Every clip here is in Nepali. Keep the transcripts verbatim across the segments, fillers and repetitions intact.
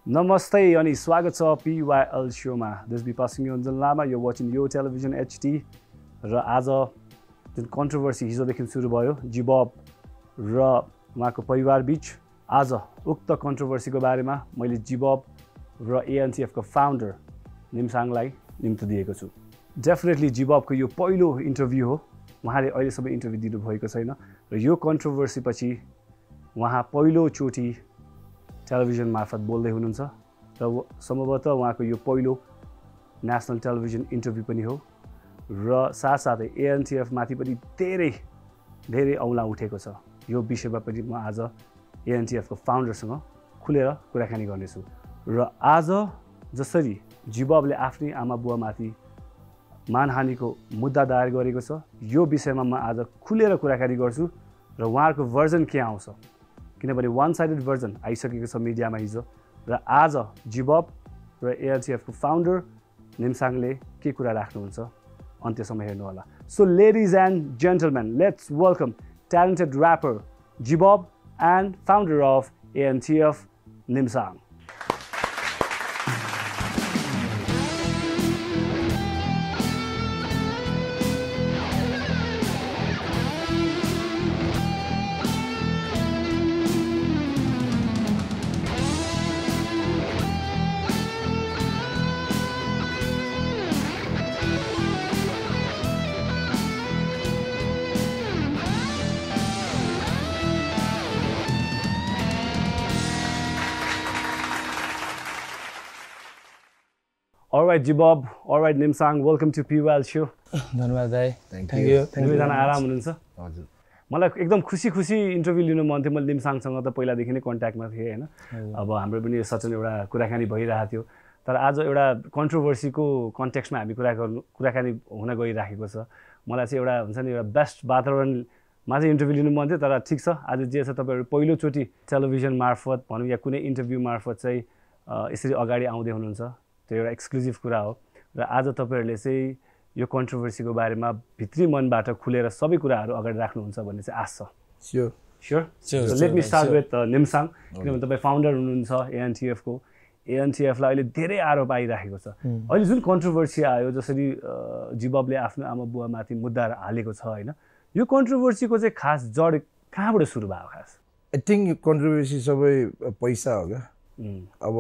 Namaste अनि स्वागत छ P Y L Shoma. This be Pasang Yonzon Lama. You're watching Yoho television H D. र आज जुन कन्ट्रोभर्सी हिजोदेखि सुरु भयो gbob र उहाँको परिवार बीच, आज उक्त कन्ट्रोभर्सीको बारेमा मैले gbob र A N T F को फाउन्डर निमसाङलाई निम्तो दिएको छु. डेफिनेटली gbob को यो पहिलो इन्टरभ्यु हो. उहाँले अहिलेसम्म इन्टरभ्यु दिनु भएको छैन र यो कन्ट्रोभर्सी पछि उहाँ पहिलो चोटी टेलिभिजन मार्फत बोल्दै हुनुहुन्छ र सम्भवतः उहाँको यो पहिलो नेशनल टेलिभिजन इन्टरभ्यु पनि हो र साथसाथै A N T F माथि पनि धेरै धेरै औँला उठेको छ. यो विषयमा पनि म आज A N T F को फाउन्डरसँग खुलेर कुराकानी गर्नेछु र आज जसरी gbob ले आफ्नै आमा बुवामाथि मानहानिको मुद्दा दायर गरेको छ, यो विषयमा म आज खुलेर कुराकानी गर्छु र उहाँहरूको भर्जन के आउँछ, किनभने वान साइडेड भर्जन आइसकेको छ मिडियामा हिजो र आज gbob र A N T F को फाउन्डर निमसाङले के कुरा राख्नुहुन्छ अन्त्यसम्म हेर्नु होला. So ladies and gentlemen, let's welcome talented rapper gbob and founder of A N T F, Nimsang. All right, gbob. All right, Nimsang. Welcome to P Y L show. धन्यवाद दाइ. Thank Thank you. you. Thank you. आराम हुनुहुन्छ? हजुर. मलाई एकदम खुसी खुसी इन्टरभ्यु लिनु मन थियो. मैले निमसाङसँग त पहिलादेखि नै कन्ट्याक्टमा थिएँ हैन. अब हाम्रो पनि सचन एउटा कुराकानी भइरहेको थियो. तर आज एउटा कन्ट्रोभर्सीको कन्टेक्स्टमा हामी कुरा गर्नु कुराकानी हुन गइराखेको छ. मलाई चाहिँ एउटा हुन्छ नि एउटा बेस्ट वातावरणमा चाहिँ इन्टरभ्यु लिनु मन थियो. तर ठिक छ, आज जे छ तपाईहरु पहिलोचोटि टेलिभिजन मार्फत भनौँ या कुनै इन्टरभ्यु मार्फत चाहिँ यसरी अगाडि आउँदै हुनुहुन्छ. त्यो एउटा एक्सक्लुजिभ कुरा हो र आज तपाईहरुले चाहिँ यो कन्ट्रोभर्सीको बारेमा भित्री मनबाट खुलेर सबै कुराहरू अगाडि राख्नुहुन्छ भन्ने चाहिँ आश छ. Sure. Sure. Sure. So let me start with uh, Nimsang. किनभने तपाईं फाउन्डर हुनुहुन्छ A N T F को. A N T F लाई अहिले धेरै आरोप आइराखेको छ. अहिले जुन कन्ट्रोभर्सी आयो, जसरी gbob ले आफ्नो आमा बुवामाथि मुद्दा हालेको छ हैन, यो कन्ट्रोभर्सीको चाहिँ खास जड कहाँबाट सुरु भयो खास? I think यो कन्ट्रोभर्सी सबै पैसा हो क्या. अब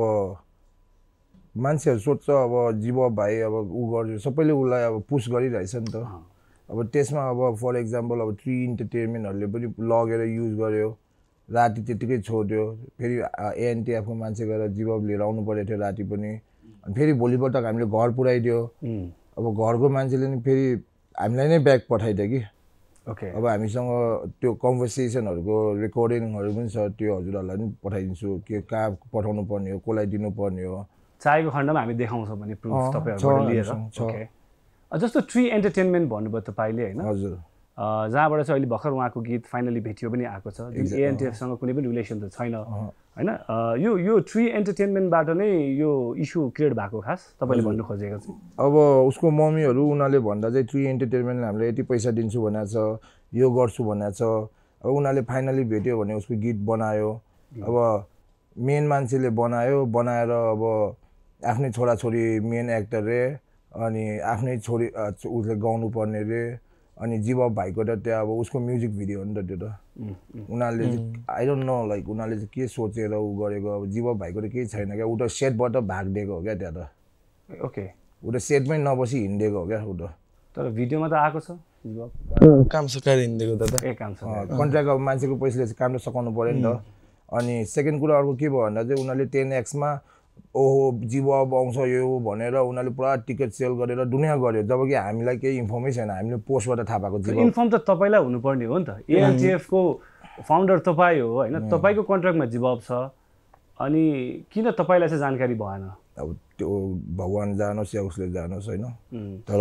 मान्छेहरु सोच्छ अब gbob भाइ अब उ गर्छ, सबैले उलाई अब पुश गरिरहेछ नि त. अब त्यसमा अब फर एक्जाम्पल अब ट्री इन्टरटेनमेन्टहरुले पनि लगेर युज गर्यो, राति त्यतिकै छोड्यो. फेरि A N T F को मान्छे गएर gbob लिएर आउनु पर्यो थियो राति पनि. अनि फेरि भोलिपल्ट हामीले घर पुर्याइदियो. अब घरको मान्छेले नि फेरि हामीलाई नै ब्याक पठाइदियो कि. ओके. अब हामीसँग त्यो कन्भर्सेसनहरुको रेकर्डिङहरु पनि छ, त्यो हजुरहरुलाई पनि पठाइदिन्छु के कहाँ पठाउनु पर्ने हो, कसलाई दिनु पर्ने हो. चाहेको खण्डमा हामी देखाउँछौँ भने प्रुफ तपाईहरुबाट लिएर. ओके. जस्तो ट्री एन्टरटेनमेन्ट भन्नुभयो तपाईले हैन? हजुर. जहाँबाट चाहिँ अहिले भर्खर उहाँको गीत फाइनली भेटियो पनि आएको छ, जुन A N T F सँग कुनै पनि रिलेसन त छैन हैन. यो यो ट्री एन्टरटेनमेन्टबाट नै यो इस्यु क्रिएट भएको खास तपाईले भन्नु खोजेको चाहिँ? अब उसको मम्मीहरु उनीहरूले भन्दा चाहिँ ट्री एन्टरटेनमेन्टले हामीले यति पैसा दिन्छु भनेको छ, यो गर्छु भनेको छ. अब उनीहरूले फाइनली भेट्यो भने उसको गीत बनायो. अब मेन मान्छेले बनायो, बनाएर अब आफ्नै छोराछोरी मेन एक्टर रे, अनि आफ्नै छोरी उसले गाउनु पर्ने रे. अनि gbob भाइको त त्यो अब उसको म्युजिक भिडियो हो नि त त्यो त. उनीहरूले आई डोन्ट नो लाइक उनीहरूले चाहिँ के सोचेर उ गरेको. अब gbob भाइको त केही छैन क्या, उ त सेटबाट भागिदिएको हो क्या त्यहाँ त. ओके. उ त सेटमै नबसी हिँडेको हो क्या उ त. तर भिडियोमा त आएको छ gbob काम सकाएर हिँडेको दादा. ए काम छ. कन्ट्र्याक्ट अब मान्छेको पैसाले चाहिँ काम त सकाउनु पर्यो नि त. अनि सेकेन्ड कुरा अर्को के भयो भन्दा चाहिँ उनीहरूले टेन एक्समा ओहो gbob आउँछ यो भनेर उनीहरूले पुरा टिकट सेल गरेर दुनिया गर्यो, जबकि हामीलाई केही इन्फर्मेसन छैन. हामीले पोस्टबाट थाहा पाएको. gbob इन्फर्म त तपाईलाई हुनुपर्ने हो नि त. A N T F को फाउन्डर तपाई हो हैन? तपाईको कन्ट्र्याक्टमा gbob छ, अनि किन तपाईलाई चाहिँ जानकारी भएन? अब त्यो भगवान जानोस् या उसले जानोस् हैन. तर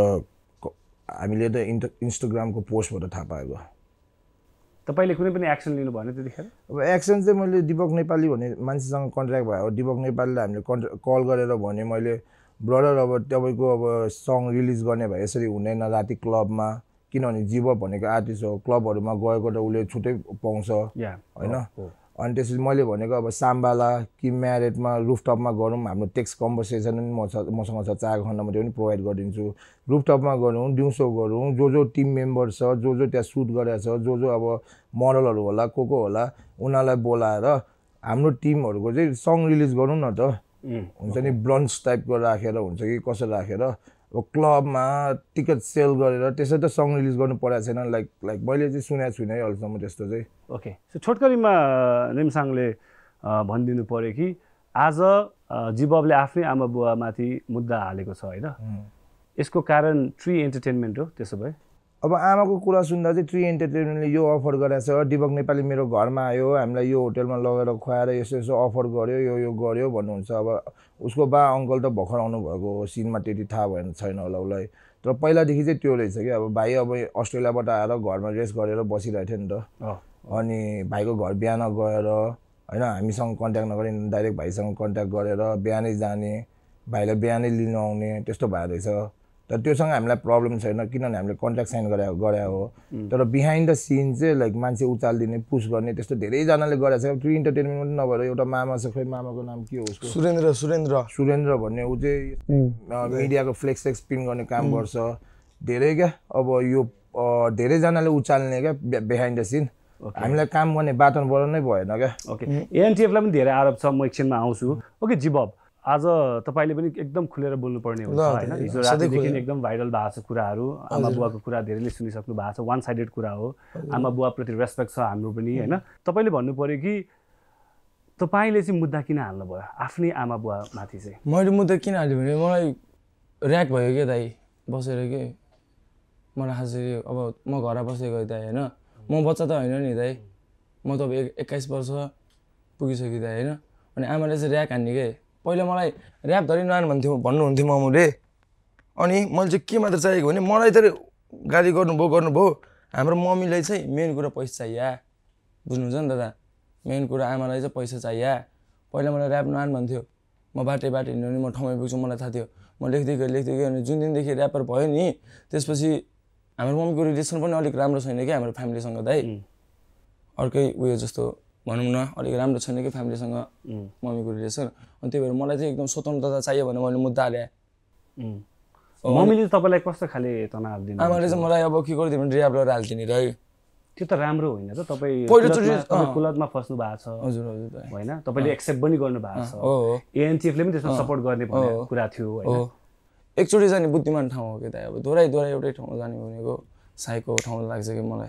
हामीले त इन्स्टाग्रामको पोस्टबाट थाहा पाएको. तपाईले कुनै पनि एक्सन लिनु भएन त्यतिखेर? अब एक्सन चाहिँ मैले दीपक नेपाली भन्ने मान्छेसँग कन्ट्र्याक्ट भयो. दीपक नेपालीले हामीले कल गरेर भने मैले ब्रदर अब तपाईको अब सङ रिलिज गर्ने भए यसरी हुँदैन राति क्लबमा, किनभने gbob भनेको आर्टिस्ट हो, क्लबहरुमा गएको त उले छुट्टै पाउँछ हैन. अनि त्यसपछि मैले भनेको अब साम्बाला कि म्यारेटमा रुफटपमा गरौँ हाम्रो टेक्स्ट कन्भर्सेसन पनि म मसँग छ चारको खण्डमा त्यो पनि प्रोभाइड गरिदिन्छु रुफटपमा गरौँ दिउँसो गरौँ जो जो टिम मेम्बर छ जो जो त्यहाँ सुट गरेको छ जो जो अब मोडलहरू होला को को होला उनीहरूलाई बोलाएर हाम्रो टिमहरूको चाहिँ सङ रिलिज गरौँ न त हुन्छ नि ब्लन्च टाइपको राखेर हुन्छ कि कसो राखेर अब क्लबमा टिकट सेल गरेर त्यसरी त सङ रिलिज गर्नु परेको छैन लाइक लाइक मैले चाहिँ सुनेको छुइनँ है अहिलेसम्म त्यस्तो चाहिँ ओके सो छोटकरीमा निमसाङले भनिदिनु पर्यो कि आज जिबबले आफ्नै आमा बुवामाथि मुद्दा हालेको छ होइन यसको कारण ट्री एन्टरटेनमेन्ट हो त्यसो भए अब आमाको कुरा सुन्दा चाहिँ ट्री एन्टरटेनमेन्टले यो अफर गरेको छ दिपक नेपाली मेरो घरमा आयो हामीलाई यो होटेलमा लगेर खुवाएर यसो यसो अफर गर्यो यो यो गर्यो भन्नुहुन्छ अब उसको बा अङ्कल त भर्खर आउनु भएको हो सिनमा त्यति थाहा भएन छैन होला उसलाई तर पहिलादेखि चाहिँ त्यो रहेछ कि अब भाइ अब अस्ट्रेलियाबाट आएर घरमा रेस्ट गरेर बसिरहेको थियो नि त अनि भाइको घर बिहान गएर होइन हामीसँग कन्ट्याक्ट नगरी डाइरेक्ट भाइसँग कन्ट्याक्ट गरेर बिहानै जाने भाइलाई बिहानै लिनु आउने त्यस्तो भएर रहेछ तर त्योसँग हामीलाई प्रब्लम छैन किनभने हामीले कन्ट्र्याक्ट साइन गरे गरे हो तर बिहाइन्ड द सिन चाहिँ लाइक मान्छे उचालिदिने पुस गर्ने त्यस्तो धेरैजनाले गरेको छ ट्री इन्टरटेनमेन्ट मात्रै नभएर एउटा मामा छ खै मामाको नाम के हो उसको सुरेन्द्र सुरेन्द्र सुरेन्द्र भन्ने ऊ चाहिँ मिडियाको फ्लेक्स फ्लेक्स स्पिन गर्ने काम गर्छ धेरै क्या अब यो धेरैजनाले उचाल्ने क्या बिहाइन्ड द सिन हामीलाई काम गर्ने वातावरण नै भएन क्या ओके एएनटिएफलाई पनि धेरै आरोप छ म एकछिनमा आउँछु ओके जिबब आज तपाईले पनि एकदम खुलेर बोल्नुपर्ने हुन्छ हैन हिजो रातिदेखि एकदम भाइरल भएको छ कुराहरू आमा बुवाको कुरा धेरैले सुनिसक्नु भएको छ वान साइडेड कुरा हो आमा बुवा प्रति रेस्पेक्ट छ हाम्रो पनि हैन तपाईले भन्नु पर्यो कि तपाईले चाहिँ मुद्दा किन हाल्नु भयो आफ्नै आमा बुवा माथि चाहिँ मैले मुद्दा किन हाल्यो भने मलाई र्याक भयो के दाइ बसेर के मलाई खासरी अब म घर बसेको दाइ हैन म बच्चा त हैन नि दाइ म त अब एक्काइस वर्ष पुगिसके दाइ हैन अनि आमाले चाहिँ र्याक हान्ने के पहिला मलाई ऱ्याप धरि नआन भन्थ्यो भन्नुहुन्थ्यो मामुले अनि मैले चाहिँ के मात्र चाहिएको भने मलाई त गाली गर्नुभयो गर्नुभयो हाम्रो मम्मीलाई चाहिँ मेन कुरा पैसा चाहियो बुझ्नुहुन्छ नि दादा मेन कुरा आमालाई चाहिँ पैसा चाहियो पहिला मलाई ऱ्याप नआन भन्थ्यो म बाटै बाटै हिँड्नु नि म ठाउँमा पुग्छु मलाई थाहा थियो म लेख्दै गएँ लेख्दै गएँ अनि जुन दिनदेखि ऱ्यापर भयो नि त्यसपछि हाम्रो मम्मीको रिलेसन पनि अलिक राम्रो छैन कि हाम्रो फ्यामिलीसँग दाइ अर्कै उयो जस्तो भनौँ न अलिक राम्रो छैन कि फ्यामिलीसँग मम्मीको रिलेसन अनि त्यही भएर मलाई चाहिँ एकदम स्वतन्त्रता चाहियो भने मैले मुद्दा हालेँ मम्मीले तपाईँलाई कस्तो खाले तनाव दिनु आमाले चाहिँ मलाई अब के गरिदियो भने रियाब गरेर हाल्दिने र त्यो त राम्रो होइन त तपाईँ पहिलोचोटि कुलतमा फस्नु भएको छ हजुर हजुर होइन तपाईँले एक्सेप्ट पनि गर्नु भएको छ हो एएनटिएफले पनि त्यसमा सपोर्ट गर्ने भन्ने कुरा थियो होइन एकचोटि जाने बुद्धिमान ठाउँ हो कि त अब दोहोऱ्याइ दोहोऱ्याइ एउटै ठाउँमा जाने भनेको साइको ठाउँ लाग्छ कि मलाई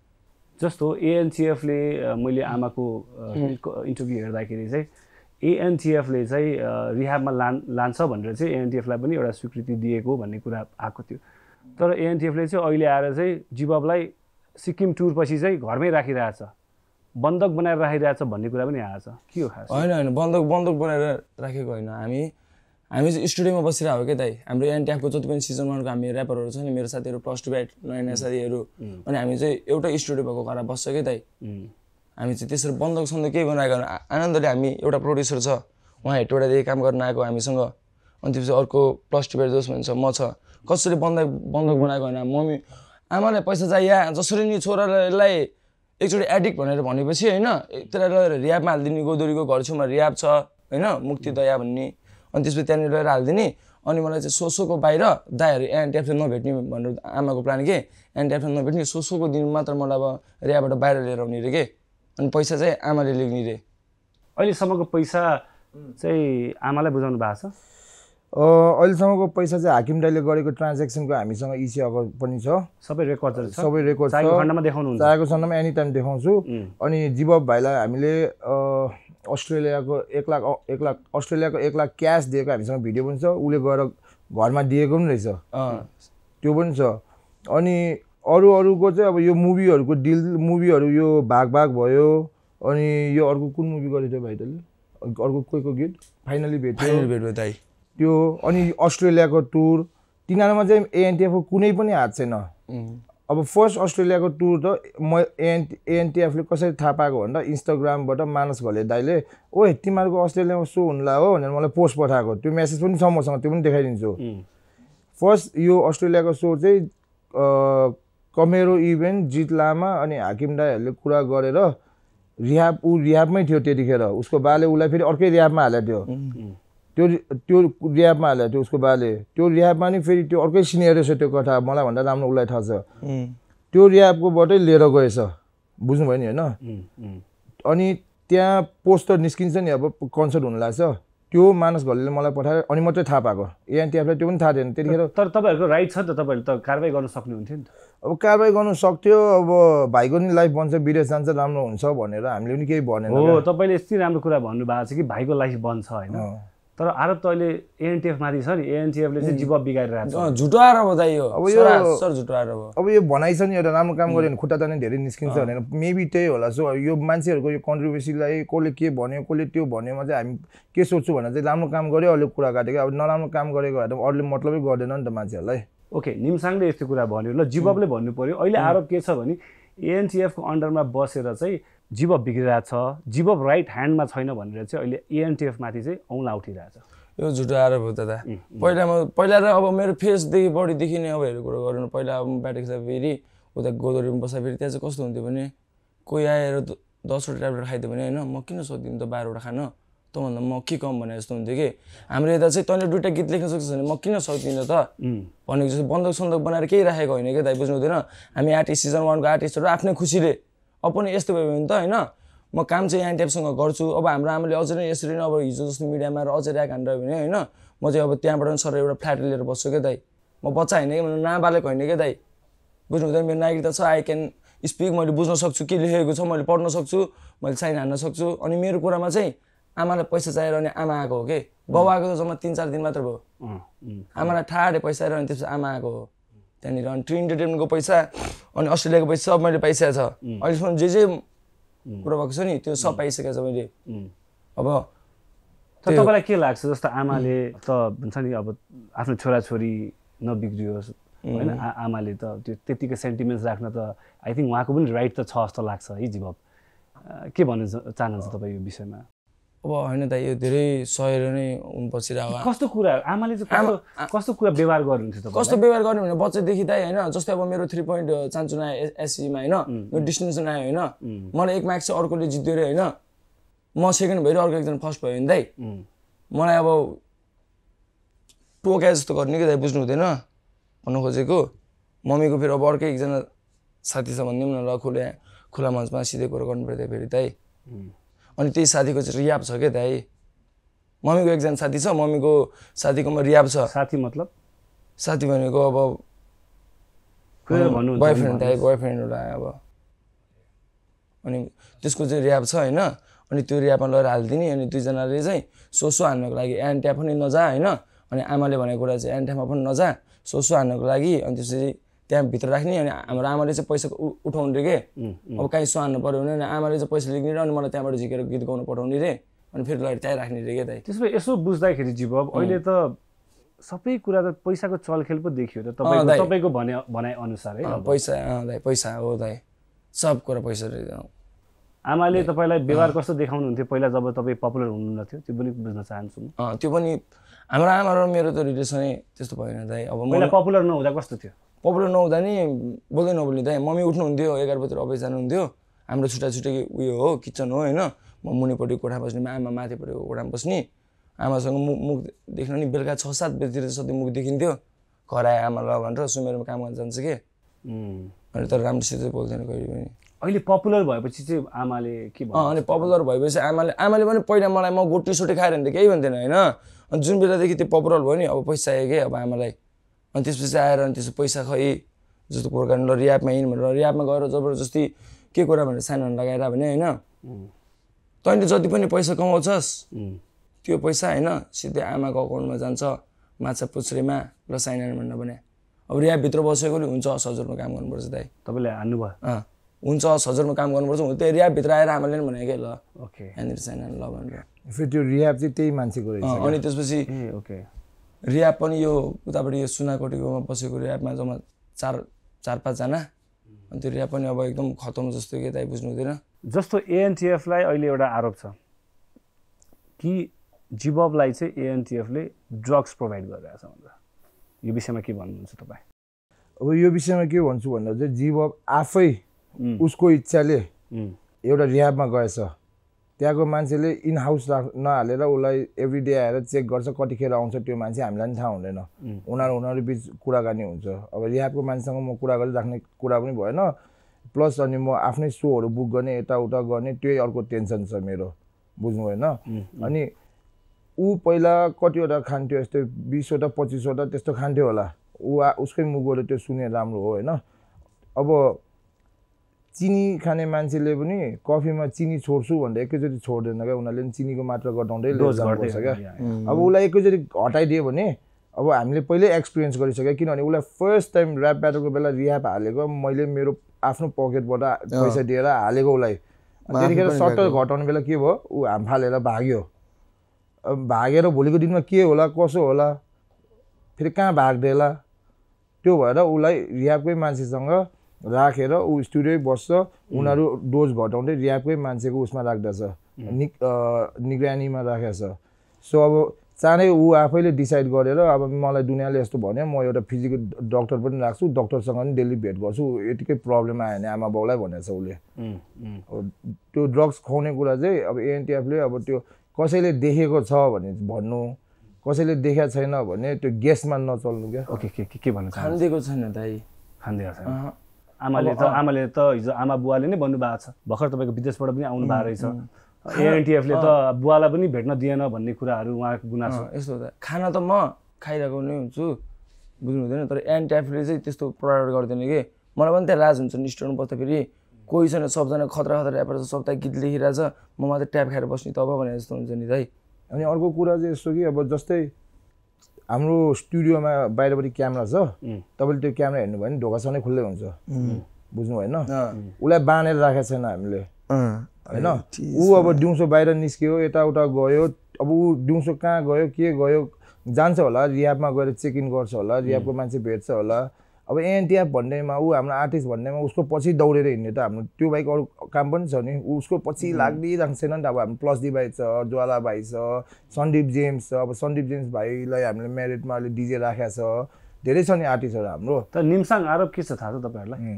जस्तो एएनटिएफले मैले आमाको इन्टरभ्यू हेर्दाखेरि चाहिँ एएनटिएफले चाहिँ रिहाबमा लान लान्छ भनेर चाहिँ एएनटिएफलाई पनि एउटा स्वीकृति दिएको भन्ने कुरा आएको थियो तर एएनटिएफले चाहिँ अहिले आएर चाहिँ जिबबलाई सिक्किम टुर पछि चाहिँ घरमै राखिरहेछ बन्दक बनाएर राखिरहेछ भन्ने कुरा पनि आएको छ के हो खास होइन होइन बन्दक बन्दक बनाएर राखेको होइन हामी हामी चाहिँ स्टुडियोमा बसिरहेको क्या दाइ हाम्रो एएनटिएफको जति पनि सिजन वानको हामी ऱ्यापरहरू छ नि मेरो साथीहरू प्लस टू ब्याट नयाँ नयाँ साथीहरू अनि हामी चाहिँ एउटै स्टुडियो भएको घर बस्छ क्या दाइ हामी चाहिँ त्यसरी बन्दक सन्दक केही बनाएको आनन्दले हामी एउटा प्रोड्युसर छ उहाँ हेटवटादेखि काम गर्न आएको हामीसँग अनि त्यसपछि अर्को प्लस टू ब्याट जोस् भन्छ म छ कसरी बन्दक बन्दक बनाएको होइन मम्मी आमालाई पैसा चाहियो जसरी नि छोरालाई एकचोटि एडिक्ट भनेर भनेपछि होइन त्यसलाई रियाबमा हालिदिने गोदोरीको घर छेउमा रियाब छ होइन मुक्ति दया भन्ने अनि त्यसपछि त्यहाँनिर लिएर हालिदिने अनि मलाई चाहिँ सोसोको बाहिर दाइहरू एएनटिएफले नभेट्ने भनेर आमाको प्लान के एएनटिएफले नभेट्ने सोसोको दिन मात्र मलाई अब रियाबाट बाहिर लिएर आउने रे के अनि पैसा चाहिँ आमाले लेख्ने रे अहिलेसम्मको पैसा चाहिँ आमालाई बुझाउनु भएको छ अहिलेसम्मको पैसा चाहिँ हाकिम दाइले गरेको ट्रान्ज्याक्सनको हामीसँग इसी अगर पनि छ सबै रेकर्डहरू छ सबै रेकर्ड छ खण्डमा देखाउनुहुन्छ चाहेको खण्डमा एनी टाइम देखाउँछु अनि जिबब भाइलाई हामीले अस्ट्रेलियाको एक लाख एक लाख अस्ट्रेलियाको एक लाख क्यास दिएको हामीसँग भिडियो पनि छ उसले गएर घरमा दिएको पनि रहेछ त्यो पनि छ अनि अरू अरूको चाहिँ अब यो मुभीहरूको डिल मुभीहरू यो भाग भाग भयो अनि यो अर्को कुन मुभी गरेको थियो भाइ तैँले अर्को कोही को गीत फाइनली भेट्यो भेट्यो दाइ त्यो अनि अस्ट्रेलियाको टुर तिनीहरूमा चाहिँ एएनटिएफको कुनै पनि हात छैन अब फर्स्ट अस्ट्रेलियाको टुर त म एएन एएनटिएफले कसरी थाहा पाएको भन्दा इन्स्टाग्रामबाट मानस घले दाइले ओ तिमीहरूको अस्ट्रेलियामा सो हुन्ला हो भनेर मलाई पोस्ट पठाएको त्यो मेसेज पनि छ मसँग त्यो पनि देखाइदिन्छु फर्स्ट यो अस्ट्रेलियाको सो चाहिँ कमेरो इभेन्ट जित लामा अनि हाकिम दाइहरूले कुरा गरेर रिहाब ऊ रिहाबमै थियो त्यतिखेर उसको बाले उसलाई फेरि अर्कै रिहाबमा हालेको थियो त्यो त्यो रिहाबमा हालेको थियो उसको बाले त्यो रिहाबमा नि फेरि त्यो अर्कै सिनियर रहेछ त्यो कथा मलाई भन्दा राम्रो उसलाई थाहा छ त्यो रिहाबकोबाटै लिएर गएछ बुझ्नुभयो नि होइन अनि त्यहाँ पोस्टर निस्किन्छ नि अब कन्सर्ट हुन लाग्छ त्यो मानस घरले मलाई पठाएर अनि मात्रै थाहा पाएको एएनटिएफलाई त्यो पनि थाहा थिएन त्यतिखेर तर तपाईँहरूको राइट छ नि त तपाईँहरूले त कारबाही गर्न सक्नुहुन्थ्यो नि त अब कारबाही गर्नु सक्थ्यो अब भाइको नि लाइफ बन्छ विदेश जान्छ राम्रो हुन्छ भनेर हामीले पनि केही भनेन हो तपाईँले यति राम्रो कुरा भन्नुभएको छ कि भाइको लाइफ बन्छ होइन तर आरोप त अहिले एएनटिएफ माथि छ नि एएनटिएफले चाहिँ जीव बिगारिरहेको छ झुटो आरोप हो दाइ यो अब यो सर झुटो आरोप हो अब यो भनाइ छ नि एउटा राम्रो काम गर्यो भने खुट्टा त नै धेरै निस्किन्छ भनेर मेबी त्यही होला सो यो मान्छेहरूको यो कन्ट्रोभर्सीलाई कसले के भन्यो कसले त्यो भन्योमा चाहिँ हामी के सोध्छु भनेर चाहिँ राम्रो काम गर्यो अहिले कुरा काटेको अब नराम्रो काम गरेको भए त अरूले मतलबै गर्दैन नि त मान्छेहरूलाई ओके निम्साङले यस्तो कुरा भन्यो ल जीवले भन्नु पर्यो अहिले आरोप के छ भने एएनटिएफको अन्डरमा बसेर चाहिँ जीव बिग्रिरहेको छ जीव राइट ह्यान्डमा छैन भनेर चाहिँ अहिले एएनटिएफ माथि चाहिँ औँला उठिरहेछ यो झुटो आरोप हो दादा पहिला म पहिला र अब मेरो फेसदेखि बढी देखिने अब हेरेको कुरो गर्नु पहिला अब ब्याटेक छ फेरि उता गोदरीमा बस्दा फेरि त्यहाँ चाहिँ कस्तो हुन्थ्यो भने कोही आएर दसवटा ट्याब्लेट खाइदियो भने होइन म किन सोधिदिनु त बाह्रवटा खान तँभन्दा म के कम भने जस्तो हुन्थ्यो कि हाम्रो यता चाहिँ तैँले दुइटा गीत लेख्न सक्छस् भने म किन सक्दिनँ त भनेको जस्तो बन्दक सन्दक बनाएर केही राखेको होइन क्या दाइ बुझ्नु हुँदैन हामी आर्टिस्ट सिजन वानको आर्टिस्टहरू आफ्नै खुसीले अब पनि यस्तो भयो भने त होइन म काम चाहिँ एएनटिएफसँग गर्छु अब हाम्रो आमाले अझै नै यसरी नै अब हिजो जस्तो मिडियामा अझै ऱ्याक हान्यो भने होइन म चाहिँ अब त्यहाँबाट पनि सर एउटा फ्ल्याट लिएर बस्छु क्या दाइ म बच्चा होइन कि मैले नाबालेको होइन क्या दाइ बुझ्नु हुँदैन मेरो नागरिकता छ आई क्यान स्पिक मैले बुझ्न सक्छु के लेखेको छ मैले पढ्न सक्छु मैले साइन हान्न सक्छु अनि मेरो कुरामा चाहिँ आमालाई पैसा चाहिएर अनि आमा आएको हो कि बाउ आएको त जम्मा तिन चार दिन मात्र भयो आमालाई ठाडे पैसा आएर अनि त्यसपछि आमा आएको हो त्यहाँनिर अनि ट्री इन्टरटेनमेन्टको पैसा अनि अस्ट्रेलियाको पैसा सब मैले पाइसकेको छ अहिलेसम्म जे जे कुरा भएको छ नि त्यो सब पाइसकेको छ मैले अब तर तपाईँलाई के लाग्छ जस्तो आमाले त भन्छ नि अब आफ्नो छोराछोरी नबिग्रियोस् होइन आमाले त त्यो त्यतिकै सेन्टिमेन्ट्स राख्न त आई थिङ्क उहाँको पनि राइट त छ जस्तो लाग्छ है जीव के भन्नु चाहनुहुन्छ तपाईँ यो विषयमा अब होइन त यो धेरै सहेर नै बसिरहेको कस्तो कुरा आमाले चाहिँ कस्तो कस्तो कुरा व्यवहार गर्नुहुन्छ तपाईँ कस्तो व्यवहार गर्ने भने बच्चादेखि त होइन जस्तै अब मेरो थ्री पोइन्ट चान्चुन आयो एससीमा होइन मेरो डिस्टिङसन आयो होइन मलाई एक मार्क्स चाहिँ अर्कोले जित्यो अरे होइन म सेकेन्ड भएर अर्को एकजना फर्स्ट भयो भने दाइ मलाई अब टोक्या जस्तो गर्ने कि दाइ बुझ्नु हुँदैन भन्नु खोजेको मम्मीको फेरि अब अर्कै एकजना साथी छ भनिदिउँ न ल खुला खुला मञ्चमा सिधै कुरो गर्नु पर्यो फेरि दाइ अनि त्यही साथीको चाहिँ रियाब छ क्या दाइ मम्मीको एकजना साथी छ मम्मीको साथीकोमा रियाब छ साथी मतलब साथी भनेको अब बोयफ्रेन्ड दाइ बोयफ्रेन्ड एउटा अब अनि त्यसको चाहिँ रियाब छ होइन अनि त्यो रियाबमा लगेर हालिदिने अनि दुईजनाले चाहिँ सोसो हान्नको लागि एनट्याप पनि नजा होइन अनि आमाले भनेको कुरा चाहिँ एनट्यापमा पनि नजा सोसो हान्नको लागि अनि त्यसपछि त्यहाँ भित्र राख्ने अनि हाम्रो आमाले चाहिँ पैसा उठाउने रे के अब काहीँ सो हान्नु पऱ्यो भने आमाले चाहिँ पैसा लेख्ने रे अनि मलाई त्यहाँबाट झिकेर गीत गाउन पठाउने रे अनि फेरि लगेर त्यहीँ राख्ने रे के दाइ त्यसो भए यसो बुझ्दाखेरि जीव अहिले त सबै कुरा त पैसाको चलखेल पो देखियो त तपाईँको तपाईँको भने भनाइ अनुसार है पैसा दाइ पैसा हो दाइ सब कुरा पैसा आमाले तपाईँलाई व्यवहार कस्तो देखाउनुहुन्थ्यो पहिला जब तपाईँ पपुलर हुनुहुन्न थियो त्यो पनि बुझ्न चाहन्छु म त्यो पनि हाम्रो आमा र मेरो त रिलेसनै त्यस्तो भएन दाइ अब पहिला पपुलर नहुँदा कस्तो थियो पपुलर नहुँदा नि बोल्दै नबोल्ने दाइ मम्मी उठ्नुहुन्थ्यो एघार बजी अफिस जानुहुन्थ्यो हाम्रो छुट्टा छुट्टै उयो हो किचन हो होइन म मुनिपट्टि कोठामा बस्ने आमा माथिपट्टिको कोठामा बस्ने आमासँग मुख मुख देख्न नि बेलुका छ सात बजीतिर सधैँ मुख देखिन्थ्यो घर आए आमा ल भनेर सुमेरमा काम गर्न जान्छ कि अनि तर राम्रोसित बोल्दैन कहिले पनि अहिले पपुलर भएपछि चाहिँ आमाले के भन्नु अनि पपुलर भएपछि आमाले आमाले पनि पहिला मलाई म गोटी सोटी खाएर हिँड्थेँ केही भन्दैन होइन अनि जुन बेलादेखि त्यो पपुलर भयो नि अब पैसा चाहियो कि अब आमालाई अनि त्यसपछि आएर अनि त्यसो पैसा खै जस्तो प्रकार ल रियाबमा हिँड भनेर रियाबमा गएर जबरजस्ती के कुरा भनेर सानोहरू लगाएर भने होइन तैँले जति पनि पैसा कमाउँछस् त्यो पैसा होइन सिधै आमाको अकाउन्टमा जान्छ माछा पुछ्रेमा र साइनान भनेर भने अब रियाबभित्र बसेकोले हुन्छ दस हजारमा काम गर्नुपर्छ दाइ तपाईँले हान्नुभयो अँ हुन्छ दस हजारमा काम गर्नुपर्छ त्यो रियाबभित्र आएर आमाले पनि भने क्या ल ओके यहाँनिर साइनान ल भनेर फेरि त्यो रियाब चाहिँ त्यही मान्छेको रहेछ अनि त्यसपछि ओके रियाब पनि यो उताबाट यो सुनाकोटीकोमा बसेको रियाबमा जम्मा चार चार पाँचजना अनि त्यो रियाब पनि अब एकदम खतम जस्तो के दाइ बुझ्नु हुँदैन जस्तो एएनटिएफलाई अहिले एउटा आरोप छ कि जीवबलाई चाहिँ एएनटिएफले ड्रग्स प्रोभाइड गरिरहेछ भनेर यो विषयमा के भन्नुहुन्छ तपाईँ अब यो विषयमा के भन्छु भन्दा चाहिँ जीव आफै उसको इच्छाले एउटा रिहाबमा गएछ त्यहाँको मान्छेले इन हाउस राख नहालेर उसलाई एभ्री डे आएर चेक गर्छ कतिखेर आउँछ त्यो मान्छे हामीलाई पनि थाहा हुँदैन उनीहरू उनीहरू बिच कुराकानी हुन्छ अब रिहाबको मान्छेसँग म कुरा गरिराख्ने कुरा पनि भएन प्लस अनि म आफ्नै सोहरू बुक गर्ने यताउता गर्ने त्यही अर्को टेन्सन छ मेरो बुझ्नु होइन अनि ऊ पहिला कतिवटा खान्थ्यो यस्तै बिसवटा पच्चिसवटा त्यस्तो खान्थ्यो होला ऊ उसकै मुखबाट त्यो सुने राम्रो हो होइन अब चिनी खाने मान्छेले पनि कफीमा चिनी छोड्छु भन्दा एकैचोटि छोड्दैन क्या उनीहरूले पनि चिनीको मात्रा घटाउँदै जानुपर्छ क्या अब उसलाई एकैचोटि हटाइदियो भने अब हामीले पहिल्यै एक्सपिरियन्स गरिसक्यो किनभने उसलाई फर्स्ट टाइम ऱ्याप ब्याटलको बेला रिह्याब हालेको मैले मेरो आफ्नो पकेटबाट पैसा दिएर हालेको उसलाई त्यतिखेर सट्टर घटाउने बेला के भयो ऊ हाम फालेर भाग्यो अब भागेर भोलिको दिनमा के होला कसो होला फेरि कहाँ भाग्देला त्यो भएर उसलाई रिह्याबकै मान्छेसँग राखेर ऊ स्टुडियोमै बस्छ उनीहरू डोज घटाउँदै रिह्याबकै मान्छेको उसमा राख्दछ निक निगरानीमा राखेको छ सो अब चाँडै ऊ आफैले डिसाइड गरेर अब मलाई दुनियाँले यस्तो भन्यो म एउटा फिजिकल डक्टर पनि राख्छु डक्टरसँग पनि डेली भेट गर्छु यतिकै प्रब्लम आयो भने आमा बाउलाई भनेको छ उसले त्यो ड्रग्स खुवाउने कुरा चाहिँ अब एएनटिएफले अब त्यो कसैले देखेको छ भने भन्नु कसैले देखेको छैन भने त्यो गेसमा नचल्नु क्या ओके के के भन्नु खान्दिएको छैन दाइ खान्दिएको छैन आमाले त आमाले त हिजो आमा बुवाले नै भन्नुभएको छ भर्खर तपाईँको विदेशबाट पनि आउनु भएको रहेछ एएनटिएफले त बुवालाई पनि भेट्न दिएन भन्ने कुराहरू उहाँको गुनासो यस्तो त खाना त म खाइरहेको नै हुन्छु बुझ्नु हुँदैन तर एएनटिएफले चाहिँ त्यस्तो प्रयोग गर्दैन कि मलाई पनि त्यहाँ राज हुन्छ नि स्टोरमा बस्दा फेरि कोही छैन सबजना खतरा खतरा ऱ्यापर छ सब त गीत लेखिरहेछ म मात्रै ट्याप खाएर बस्ने तब भने जस्तो हुन्छ नि दाइ अनि अर्को कुरा चाहिँ यस्तो कि अब जस्तै हाम्रो स्टुडियोमा बाहिरपट्टि क्यामेरा छ तपाईँले त्यो क्यामेरा हेर्नु भयो भने ढोका सधैँ खुल्लै हुन्छ बुझ्नु भएन उसलाई बाँधेर राखेको छैन हामीले होइन ऊ अब दिउँसो बाहिर निस्क्यो यताउता गयो अब ऊ दिउँसो कहाँ गयो के गयो जान्छ होला रिह्याबमा गएर चेक इन गर्छ होला रिह्याबको मान्छे भेट्छ होला अब एएनटिएफ भन्नेमा ऊ हाम्रो आर्टिस्ट भन्नेमा उसको पछि दौडेर हिँड्ने त हाम्रो त्यो बाहेक अरू काम पनि छ नि उसको पछि लागिरहन्छ छैन नि त अब हाम्रो प्लस दी भाइ छ ज्वाला भाइ छ सन्दीप जेम्स छ अब सन्दीप जेम्स भाइलाई हामीले म्यारिटमा अहिले डिजे राखेको छ धेरै छ नि आर्टिस्टहरू हाम्रो तर निम्साङ आरोप के छ थाहा छ तपाईँहरूलाई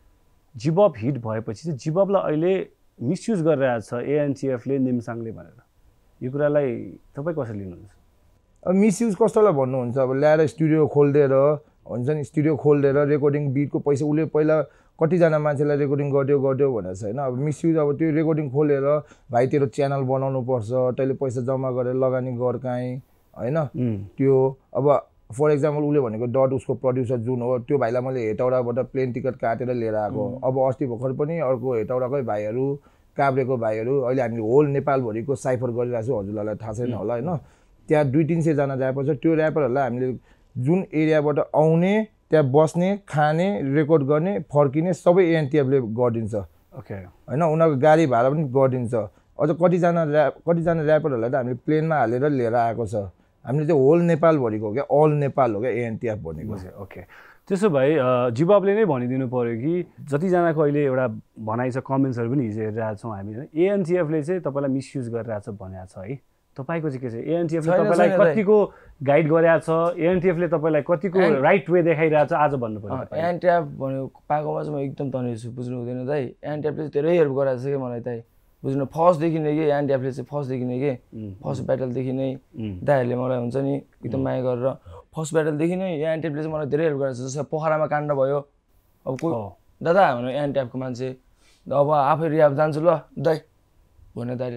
gbob हिट भएपछि चाहिँ gbob-लाई अहिले मिसयुज गरिरहेको छ एएनटिएफले निम्साङले भनेर यो कुरालाई तपाईँ कसरी लिनुहुन्छ अब मिसयुज कस्तोलाई भन्नुहुन्छ अब ल्याएर स्टुडियो खोलिदिएर हुन्छ नि स्टुडियो खोलिदिएर रेकर्डिङ बिटको पैसा उसले पहिला कतिजना मान्छेलाई रेकर्डिङ गरिदियो गरिदियो भनेर छ होइन अब मिसयुज अब त्यो रेकर्डिङ खोलेर भाइ तेरो च्यानल बनाउनु पर्छ तैँले पैसा जम्मा गरेर लगानी गर काहीँ होइन त्यो अब फर इक्जाम्पल उसले भनेको डट उसको प्रड्युसर जुन हो त्यो भाइलाई मैले हेटौडाबाट प्लेन टिकट काटेर लिएर आएको अब अस्ति भर्खर पनि अर्को हेटौडाकै भाइहरू काभ्रेको भाइहरू अहिले हामीले होल नेपालभरिको साइफर गरिरहेको छु हजुरलाई थाहा छैन होला होइन त्यहाँ दुई तिन सयजना ऱ्यापर छ त्यो ऱ्यापरहरूलाई हामीले जुन एरियाबाट आउने त्यहाँ बस्ने खाने रेकर्ड गर्ने फर्किने सबै एएनटिएफले गरिदिन्छ ओके होइन उनीहरूको गाडी भाडा पनि गरिदिन्छ अझ कतिजना ऱ्याप कतिजना ऱ्यापरहरूलाई त हामीले प्लेनमा हालेर लिएर आएको छ हामीले चाहिँ होल नेपालभरिको हो क्या अल नेपाल हो क्या एएनटिएफ भनेको ओके त्यसो भए gbob-ले नै भनिदिनु पऱ्यो कि जतिजनाको अहिले एउटा भनाइ छ कमेन्ट्सहरू पनि हिजो हेरिरहेको छौँ हामी एएनटिएफले चाहिँ तपाईँलाई मिसयुज गरिरहेको छ भनेको छ है तपाईँको चाहिँ के छ एएनटिएफले तपाईँलाई कतिको गाइड गरेको छ एएनटिएफले तपाईँलाई कतिको राइट वे देखाइरहेको छ आज भन्नु पर्यो एएनटिएफ भनेको पाएकोमा चाहिँ म एकदम धन्यवाद छु बुझ्नु हुँदैन दाइ एएनटिएफले धेरै हेल्प गराएको छ कि मलाई दाइ बुझ्नु फर्स्टदेखि नै कि एएनटिएफले चाहिँ फर्स्टदेखि नै कि फर्स्ट ब्याटलदेखि नै दाइहरूले मलाई हुन्छ नि एकदम माया गरेर फर्स्ट ब्याटलदेखि नै एएनटिएफले चाहिँ मलाई धेरै हेल्प गरेको छ जस्तै पोखरामा काण्ड भयो अब को दादा भनेर एएनटिएफको मान्छे अब आफै रिहाब जान्छु ल दाइ भने दाइले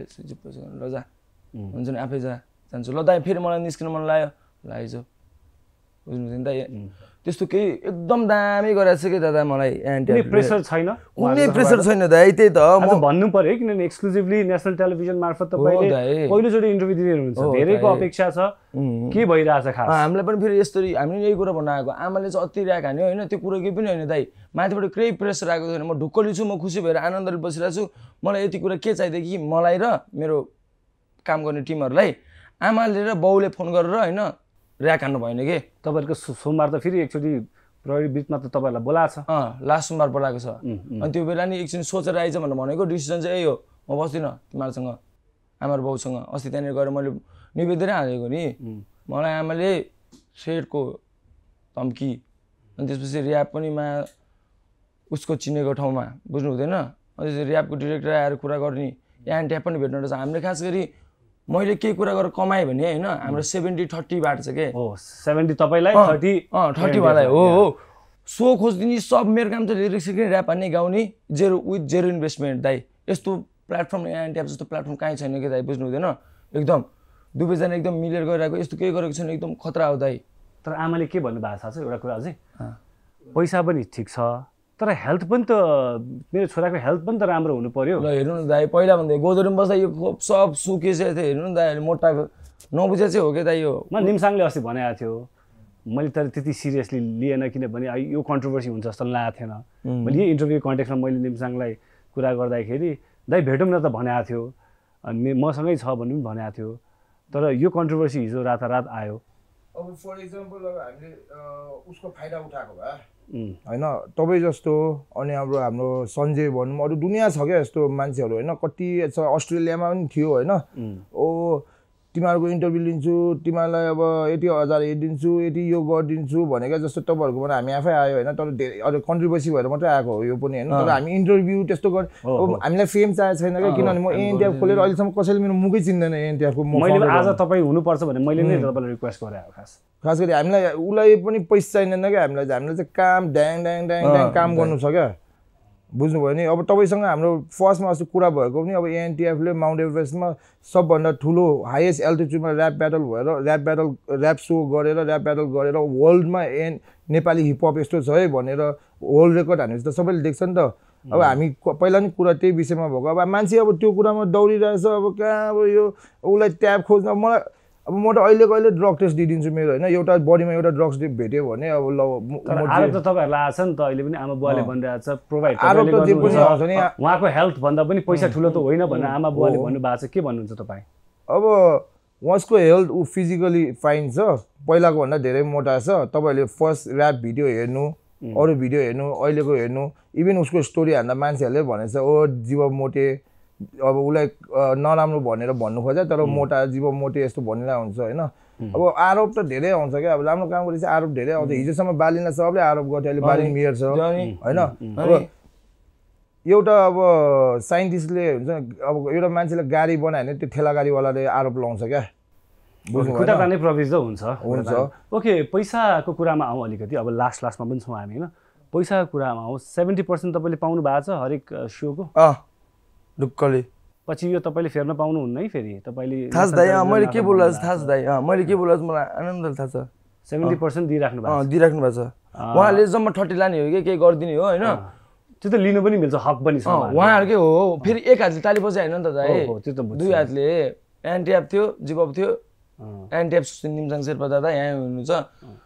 ल जा हुन्छ नि आफै जा जान्छु ल दाइ फेरि मलाई निस्किन मन लाग्यो लाग्यो बुझ्नु हुँदैन दाइ त्यस्तो केही एकदम दामी गरेको छ कि दादा मलाई एएनटिएफ प्रेसर छैन कुनै प्रेसर छैन दाइ त्यही त म भन्नु पर्यो है किनभने एक्सक्लुजिभली नेसनल टेलिभिजन मार्फत तपाईँले पहिलोचोटि इन्टरभ्यू दिँदै हुनुहुन्छ धेरैको अपेक्षा छ के भइरहेछ खास हामीलाई पनि फेरि यस्तरी हामीले यही कुरा भन्न आएको आमाले चाहिँ अति ऱ्याक हान्यो होइन त्यो कुरो केही पनि होइन दाइ माथिबाट केही प्रेसर आएको छैन म ढुक्कली छु म खुसी भएर आनन्दले बसिरहेको छु मलाई यति कुरा के चाहियो कि मलाई र मेरो काम गर्ने टिमहरूलाई आमाले र बाउले फोन गरेर होइन ऱ्याक हान्नु भएन कि तपाईँहरूको सोमबार त फेरि एकचोटि प्रहरी बिचमा त तपाईँहरूलाई बोलाएको छ अँ लास्ट सोमबार बोलाएको छ अनि त्यो बेला नि एकछिन सोचेर आइज भनेर भनेको डिसिजन चाहिँ यही हो म बस्दिनँ तिमीहरूसँग आमा र बाउसँग अस्ति त्यहाँनिर गएर मैले निवेदनै हालेको नि मलाई आमाले सेडको धम्की अनि त्यसपछि ऱ्याप पनि मा उसको चिनेको ठाउँमा बुझ्नु हुँदैन अनि ऱ्यापको डिरेक्टर आएर कुरा गर्ने एनट्याप पनि भेट्नु रहेछ हामीले खास गरी मैले केही कुरा गरेर कमाएँ भने होइन हाम्रो सेभेन्टी थर्टी बाँड्छ के हो सेभेन्टी तपाईँलाई थर्टी अँ थर्टी मलाई हो हो सो खोजिदिने सब मेरो काम चाहिँ लिरिक्स सिक्ने ऱ्याप हान्ने गाउने जेरो विथ जेरो इन्भेस्टमेन्ट दाइ यस्तो प्लेटफर्म एनट्याप जस्तो प्लेटफर्म कहीँ छैन कि दाइ बुझ्नु हुँदैन एकदम दुवैजना एकदम मिलेर गइरहेको यस्तो केही गरेको छैन एकदम खतरा हो दाइ तर आमाले के भन्नु भएको छ एउटा कुरा अझै पैसा पनि ठिक छ तर हेल्थ पनि त मेरो छोराको हेल्थ पनि त राम्रो हुनु पर्यो ल हेर्नु न दाइ पहिला भन्दै गोदरीमा बस्दा यो सब सुकेछ थियो हेर्नु न दाइ मोटाको नबुझे चाहिँ हो कि दाइ यो म निम्साङले अस्ति भनेको थियो मैले तर त्यति सिरियसली लिएन किनभने यो कन्ट्रोभर्सी हुन्छ जस्तो लागेको थिएन मैले यही इन्टरभ्यू कन्टेक्समा मैले निम्साङलाई कुरा गर्दाखेरि दाइ भेटौँ न त भनेको थियो अनि मसँगै छ भन्ने पनि भनेको थियो तर यो कन्ट्रोभर्सी हिजो रातारात आयो अब फर इक्जाम्पल अब हामीले उसको फाइदा उठाएको भए होइन तपाईँ जस्तो अनि हाम्रो हाम्रो सञ्जय भनौँ अरू दुनियाँ छ क्या यस्तो मान्छेहरू होइन कति छ अस्ट्रेलियामा पनि थियो होइन ओ तिमीहरूको इन्टरभ्यू लिन्छु तिमीहरूलाई अब यति हजार दिन्छु यति यो गरिदिन्छु भनेको जस्तो तपाईँहरूकोबाट हामी आफै आयो होइन तर धेरै अरू कन्ट्रोभर्सी भएर मात्रै आएको हो यो पनि होइन तर हामी इन्टरभ्यू त्यस्तो गर अब हामीलाई फेम चाहिएको छैन क्या किनभने म एएनटिएफ खोलेर अहिलेसम्म कसैले मेरो मुखै चिन्दैन एएनटिएफको मैले आज तपाईँ हुनुपर्छ भने मैले नै तपाईँलाई रिक्वेस्ट गरेँ खास खास गरी हामीलाई उसलाई पनि पैसा चाहिँदैन क्या हामीलाई हामीलाई चाहिँ काम ड्याङ ड्याङ ड्याङ ड्याङ काम गर्नु छ क्या बुझ्नुभयो नि अब तपाईँसँग हाम्रो फर्स्टमा अस्ति कुरा भएको पनि अब एएनटिएफले माउन्ट एभरेस्टमा सबभन्दा ठुलो हाइएस्ट एल्टिट्युडमा ऱ्याप ब्याटल भएर ऱ्याप ब्याटल ऱ्याप सो गरेर ऱ्याप ब्याटल गरेर वर्ल्डमा एन नेपाली हिपहप यस्तो छ है भनेर वर्ल्ड रेकर्ड हानेपछि त सबैले देख्छ नि त अब हामी पहिला नि कुरा त्यही विषयमा भएको अब मान्छे अब त्यो कुरामा दौडिरहेछ अब कहाँ अब यो उसलाई ट्याब खोज्न मलाई अब म त अहिले कहिले ड्रग टेस्ट दिइदिन्छु मेरो होइन एउटा बडीमा एउटा ड्रग्स भेट्यो भने अब ल आरोप त तपाईँहरूलाई आएको छ नि त अहिले पनि आमा बुवाले भनिरहेको छ प्रोभाइड आरोप त जे पनि आउँछ नि उहाँको हेल्थ भन्दा पनि पैसा ठुलो त होइन भनेर आमा बुवाले भन्नुभएको छ के भन्नुहुन्छ तपाईँ अब उहाँको हेल्थ ऊ फिजिकली फाइन छ पहिलाको भन्दा धेरै मोटा छ तपाईँहरूले फर्स्ट ऱ्याप भिडियो हेर्नु अरू भिडियो हेर्नु अहिलेको हेर्नु इभन उसको स्टोरी हान्दा मान्छेहरूले भनेछ ओ जीव मोटे अब उसलाई नराम्रो भनेर भन्नु खोज्छ तर मोटा जीव मोटे यस्तो भनिरहेको हुन्छ होइन अब आरोप त धेरै आउँछ क्या अब राम्रो काम गरेपछि आरोप धेरै आउँछ हिजोसम्म बालिनलाई सबले आरोप गर्थ्यो अहिले बालिन मेयर छ होइन अब एउटा अब साइन्टिस्टले हुन्छ अब एउटा मान्छेलाई गाडी बनायो भने त्यो ठेला गाडीवालाले आरोप लाउँछ क्या खुट्टा तान्ने प्रविधि त हुन्छ हुन्छ ओके पैसाको कुरामा आउँ अलिकति अब लास्ट लास्टमा पनि छौँ हामी होइन पैसाको कुरामा आउँ सेभेन्टी पर्सेन्ट तपाईँले पाउनु भएको छ हरेक सोको ढुक्कले पछि यो तपाईँले फेर्न पाउनुहुन्न है फेरि तपाईँले थाहा छ दाइ मैले के बोल्दा थाहा छ दाइ मैले के बोल्दा मलाई आनन्द थाहा छ सेभेन्टी पर्सेन्ट दिइराख्नु भएको छ दिइराख्नु भएको छ उहाँले जम्मा थर्टी लाने हो कि केही गरिदिने हो होइन त्यो त लिनु पनि मिल्छ हक पनि छ उहाँहरूकै हो फेरि एक हातले ताली बजाइ होइन नि त दाइ त्यो त दुई हातले एनटिएफ थियो जिबब थियो एनटिएफ निम्साङ शेर्पा दादा यहाँ हुनुहुन्छ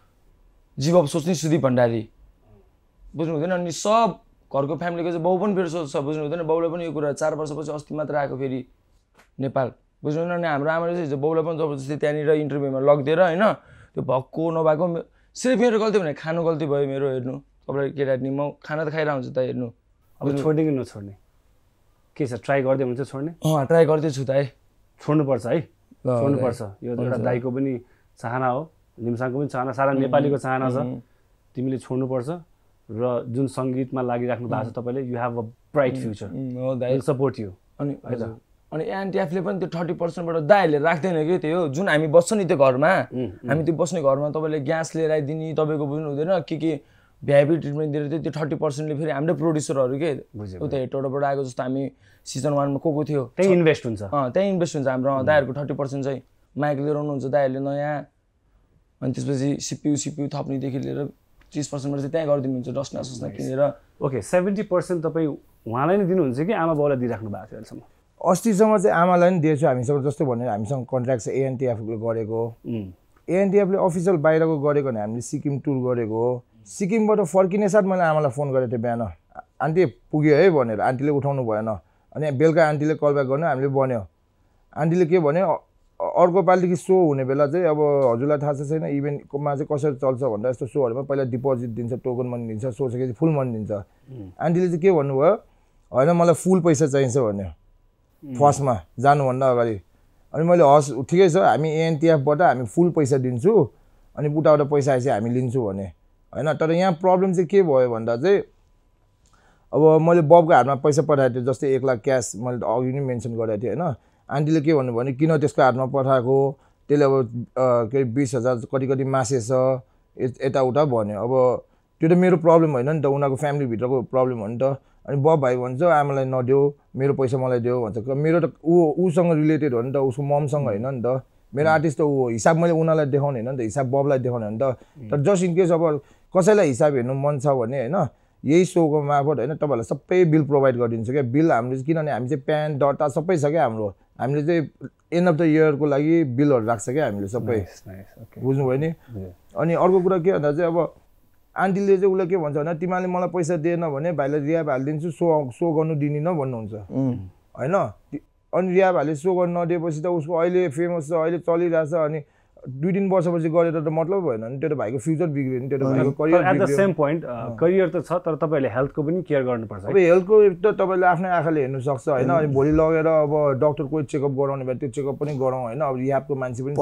जिबब सोच्ने सुदीप भण्डारी बुझ्नु हुँदैन अनि सब घरको फ्यामिलीको चाहिँ बाउ पनि फेरि सोच्छ बुझ्नु हुँदैन बाउलाई पनि यो कुरा चार वर्षपछि अस्ति मात्र आएको फेरि नेपाल बुझ्नु हुँदैन अनि हाम्रो आमाले चाहिँ हिजो बाउलाई पनि जबरजस्ती त्यहाँनिर इन्टरभ्यूमा लगिदिएर होइन त्यो भएको नभएको सिर्फ मेरो गल्ती भने खानु गल्ती भयो मेरो हेर्नु तपाईँलाई केटाटी म खाना त खाइरहेको हुन्छ त हेर्नु अब छोड्ने कि नछोड्ने के छ ट्राई गर्दै हुन्छ छोड्ने अँ ट्राई गर्दैछु त है छोड्नुपर्छ है छोड्नुपर्छ यो एउटा दाइको पनि चाहना हो निम्साङको पनि चाहना सारा नेपालीको चाहना छ तिमीले छोड्नुपर्छ र जुन सङ्गीतमा लागिराख्नु भएको छ तपाईँले you have a bright future हो दाइ सपोर्ट यु अनि अनि एनटिएफले पनि त्यो थर्टी पर्सेन्टबाट दाइहरूले राख्दैन कि त्यो जुन हामी बस्छ नि त्यो घरमा हामी त्यो बस्ने घरमा तपाईँले ग्यास लिएर आइदिने तपाईँको बुझ्नु हुँदैन के के भ्याइपी ट्रिटमेन्ट दिएर त्यो थर्टी पर्सेन्टले फेरि हाम्रो प्रोड्युसरहरू के उता हेटौँडाबाट आएको जस्तो हामी सिजन वानमा को को थियो त्यही इन्भेस्ट हुन्छ अँ त्यही इन्भेस्ट हुन्छ हाम्रो दाइहरूको थर्टी पर्सेन्ट चाहिँ माइक लिएर आउनुहुन्छ दाइहरूले नयाँ अनि त्यसपछि सिपियु सिपियु थप्नेदेखि लिएर तीस पर्सेन्टबाट चाहिँ त्यहाँ गरिदिनुहुन्छ डस्ना सस्ना किनेर ओके सेभेन्टी पर्सेन्ट तपाईँ उहाँलाई नै दिनुहुन्छ कि आमा बाउलाई दिइराख्नु भएको थियो अहिलेसम्म अस्तिसम्म चाहिँ आमालाई नि दिएछु हामीसँग जस्तो भनेर हामीसँग कन्ट्र्याक्ट छ एएनटिएफले गरेको एएनटिएफले अफिसियल बाहिरको गरेको भने हामीले सिक्किम टुर गरेको सिक्किमबाट फर्किने साथ मैले आमालाई फोन गरेको थिएँ बिहान आन्टी पुग्यो है भनेर आन्टीले उठाउनु भएन अनि बेलुका आन्टीले कल ब्याक गर्नु हामीले भन्यो आन्टीले के भन्यो अर्को पालिदेखि सो हुने बेला चाहिँ अब हजुरलाई थाहा छ छैन इभेन्टमा चाहिँ कसरी चल्छ भन्दा यस्तो सोहरूमा पहिला डिपोजिट दिन्छ टोकन मनी दिन्छ सो सकेपछि फुल मनी दिन्छ आन्टीले चाहिँ के भन्नुभयो होइन मलाई फुल पैसा चाहिन्छ भन्यो फर्स्टमा जानुभन्दा अगाडि अनि मैले हस् ठिकै छ हामी एएनटिएफबाट हामी फुल पैसा दिन्छु अनि उताबाट पैसा आएपछि हामी लिन्छु भने होइन तर यहाँ प्रब्लम चाहिँ के भयो भन्दा चाहिँ अब मैले बबको हातमा पैसा पठाएको थिएँ जस्तै एक लाख क्यास मैले अघि नै मेन्सन गरेको थिएँ होइन आन्टीले के भन्नु भने किन त्यसको हातमा पठाएको त्यसले अब के बिस हजार कति कति मासेछ यताउता भन्यो अब त्यो त मेरो प्रब्लम होइन नि त उनीहरूको फ्यामिलीभित्रको प्रब्लम हो नि त अनि बब भाइ भन्छ आमालाई नदेऊ मेरो पैसा मलाई देऊ भन्छ मेरो त ऊ उसँग रिलेटेड हो नि त उसको ममसँग होइन नि त मेरो आर्टिस्ट त ऊ हिसाब मैले उनीहरूलाई देखाउने होइन नि त हिसाब बबलाई देखाउने हो नि त तर जस्ट इन केस अब कसैलाई हिसाब हेर्नु मन छ भने होइन यही सोको मार्फत होइन तपाईँहरूलाई सबै बिल प्रोभाइड गरिदिन्छ क्या बिल हामीले किनभने हामी चाहिँ प्यान डटा सबै छ क्या हाम्रो हामीले चाहिँ एन्ड अफ द इयरको लागि बिलहरू राख्छ क्या हामीले सबै बुझ्नुभयो नि अनि अर्को कुरा के भन्दा चाहिँ अब आन्टीले चाहिँ उसलाई के भन्छ भने तिमीले मलाई पैसा दिएन भने भाइलाई रियाब हालिदिन्छु सो सो गर्नु दिँदिन भन्नुहुन्छ होइन अनि रियाब हाले सो गर्नु नदिएपछि त उसको अहिले फेमस छ अहिले चलिरहेछ अनि दुई तिन वर्षपछि गरेर त मतलब भएन नि त्यो त भाइको फ्युचर बिग्रियो नि त्यो त भाइको career at the same point career त छ तर तपाईँहरूले हेल्थको पनि केयर गर्नुपर्छ अब हेल्थको त तपाईँले आफ्नै आँखाले हेर्नु सक्छ होइन अनि भोलि लगेर अब डक्टर कोही चेकअप गराउने भए त्यो चेकअप पनि गराउँ होइन अब रिहाबको मान्छे पनि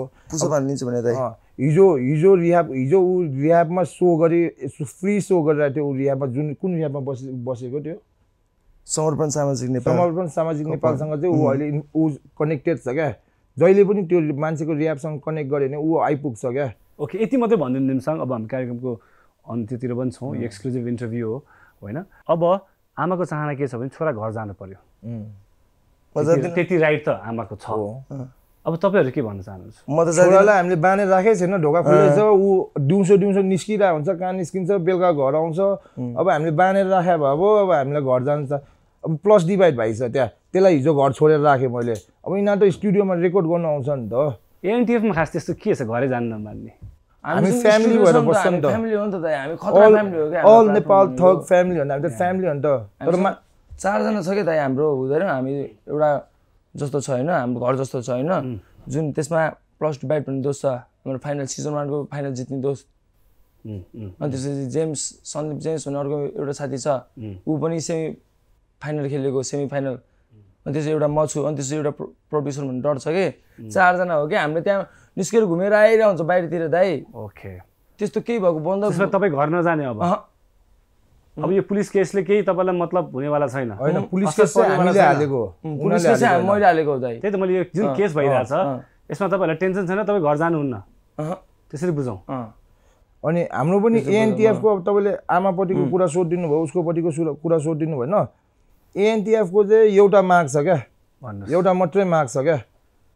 हिजो हिजो रिहाब हिजो ऊ रिहाबमा सो गरी फ्री सो गरिरहेको थियो ऊ रिहाबमा जुन कुन रिहाबमा बसे बसेको थियो समर्पण सामाजिक नेपाल समर्पण सामाजिक नेपालसँग चाहिँ ऊ अहिले ऊ कनेक्टेड छ क्या जहिले पनि त्यो मान्छेको रियाबसँग कनेक्ट गऱ्यो भने ऊ आइपुग्छ क्या ओके यति मात्रै भनिदिनु निम्साङ अब हामी कार्यक्रमको अन्त्यतिर पनि छौँ एक्सक्लुजिभ इन्टरभ्यू हो होइन अब आमाको चाहना के छ भने छोरा घर जानु पर्यो त्यति राइट त आमाको छ अब तपाईँहरू के भन्न चाहनुहुन्छ म त छोरालाई हामीले बाँधेर राखेको छैन ढोका खुलेछ ऊ दिउँसो दिउँसो निस्किरहेको हुन्छ कहाँ निस्किन्छ बेलुका घर आउँछ अब हामीले बाँधेर राखे भए पो अब हामीलाई घर जान्छ अब प्लस डिभाइड भइछ त्यहाँ त्यसलाई हिजो घर छोडेर राखेँ मैले अब यिनीहरू त स्टुडियोमा रेकर्ड गर्नु आउँछ नि त एएनटिएफमा खास त्यस्तो के छ घरै जानु नमान्ने हामी फ्यामिली भएर बस्छ नि त फ्यामिली हो नि त हामी खतरा फ्यामिली हो क्या अल नेपाल थग फ्यामिली हो नि हामी त फ्यामिली हो नि त तर चारजना छ क्या दाइ हाम्रो हुँदैन हामी एउटा जस्तो छ होइन हाम्रो घर जस्तो छ होइन जुन त्यसमा प्लस डिभाइड भन्ने दोस्त छ हाम्रो फाइनल सिजन वानको फाइनल जित्ने दोस्त अनि त्यसपछि जेम्स सन्दीप जेम्स भन्ने अर्को एउटा साथी छ ऊ पनि सेमी फाइनल खेलेको सेमी फाइनल अनि त्यसपछि एउटा म छु अनि त्यसपछि एउटा प्रड्युसर भन्ने डर छ कि चारजना हो कि हामीले त्यहाँ निस्केर घुमेर आइरहेको हुन्छ बाहिरतिर दाइ ओके त्यस्तो केही भएको बन्द तपाईँ घर नजाने अब अब यो पुलिस केसले केही तपाईँलाई मतलब हुनेवाला छैन होइन पुलिस केस चाहिँ हामीले हालेको पुलिस केस चाहिँ मैले हालेको दाइ त्यही त मैले यो जुन केस भइरहेछ यसमा तपाईँहरूलाई टेन्सन छैन तपाईँ घर जानुहुन्न त्यसरी बुझौँ अनि हाम्रो पनि एएनटिएफको अब तपाईँले आमापट्टिको कुरा सोधिदिनु भयो उसकोपट्टिको कुरा सोधिदिनु भएन एएनटिएफको चाहिँ एउटा माग छ क्या एउटा मात्रै माग छ क्या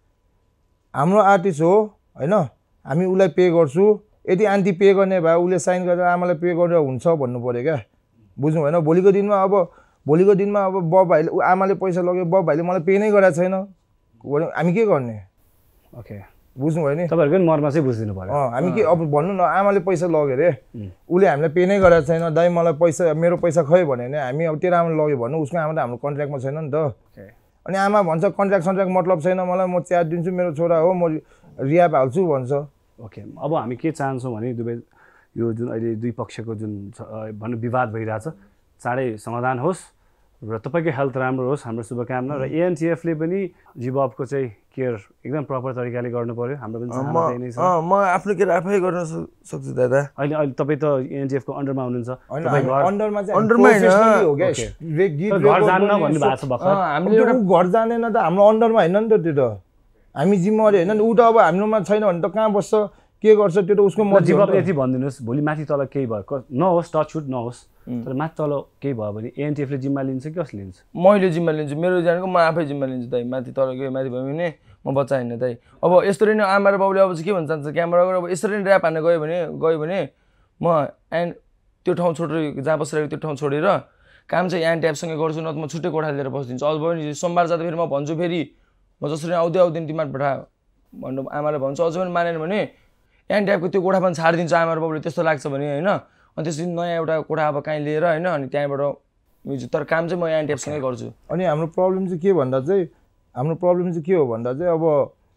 हाम्रो आर्टिस्ट हो होइन हामी उसलाई पे गर्छु यदि आन्टी पे गर्ने भए उसले साइन गरेर आमालाई पे गरेर हुन्छ भन्नु पऱ्यो क्या बुझ्नु भएन भोलिको दिनमा अब भोलिको दिनमा अब बब भाइले आमाले पैसा लग्यो बब भाइले मलाई पे नै गरेको छैन हामी के गर्ने ओके बुझ्नु भयो नि तपाईँहरूको पनि मर्मा चाहिँ बुझिदिनु पर्यो हामी के अब भन्नु न आमाले पैसा लग्यो अरे उसले हामीलाई पे नै गरेको छैन दाइ मलाई पैसा मेरो पैसा खै भन्यो भने हामी अब तेरो आमाले लग्यो भन्नु उसको आमा त हाम्रो कन्ट्र्याक्टमा छैन नि त अनि आमा भन्छ कन्ट्र्याक्ट सन्ट्र्याक्ट मतलब छैन मलाई म च्याट दिन्छु मेरो छोरा हो म रियाब हाल्छु भन्छ ओके अब हामी के चाहन्छौँ भने दुवै यो जुन अहिले दुई पक्षको जुन भनौँ विवाद भइरहेछ चाँडै समाधान होस् र तपाईँको हेल्थ राम्रो होस् हाम्रो शुभकामना र एएनटिएफले पनि जिबबको चाहिँ केयर एकदम प्रपर तरिकाले गर्नु पर्यो हाम्रो पनि चाहना नै छ म आफ्नो केयर आफै गर्न सक्छु दादा अहिले अहिले तपाईँ त एएनटिएफको अन्डरमा हुनुहुन्छ अन्डरमा चाहिँ अन्डरमा हो क्या घर जान्न भन्नु भएको छ भर्खर हामीले एउटा घर जानेन त हाम्रो अन्डरमा होइन नि त त्यो त हामी जिम्मेवारी होइन नि ऊ त अब हाम्रोमा छैन भने त कहाँ बस्छ के गर्छ त्यो त उसको मर्जी जिबब यति भनिदिनुहोस् भोलि माथि तल केही भयो नहोस् टचवुड नहोस् तर माथि तल केही भयो भने एएनटिएफले जिम्मा लिन्छ कि कसले लिन्छ मैले जिम्मा लिन्छु मेरो जानेको म आफै जिम्मा लिन्छु दाइ माथि तल गयो माथि भयो भने म बच्चा हिँड्ने दाइ अब यसरी नै आमा र बाउले अब चाहिँ के भन्न चाहन्छ क्यामेरा गरेर अब यसरी नै ऱ्याप हान्न गयो भने गयो भने म एन्ड त्यो ठाउँ छोडेर जहाँ बसिरहेको त्यो ठाउँ छोडेर काम चाहिँ एएनटिएफसँगै गर्छु न त म छुट्टै कोठा लिएर बसिदिन्छु अब भयो नि सोमबार जाँदा फेरि म भन्छु फेरि म जसरी आउँदै आउँदैन तिमीबाट पठा भन्नु आमाले भन्छु अझै पनि मानेन भने एएनटिएफको त्यो कोठा पनि छाडिदिन्छ आमा र बाबुले त्यस्तो लाग्छ भने होइन अनि त्यसपछि नयाँ एउटा कोठा अब कहीँ लिएर होइन अनि त्यहाँबाट म्युजिक तर काम चाहिँ म एएनटिएफसँगै गर्छु अनि हाम्रो प्रब्लम चाहिँ के भन्दा चाहिँ हाम्रो प्रब्लम चाहिँ के हो भन्दा चाहिँ अब